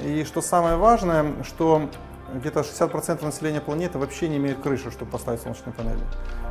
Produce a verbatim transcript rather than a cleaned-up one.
И что самое важное, что где-то шестьдесят процентов населения планеты вообще не имеют крыши, чтобы поставить солнечные панели.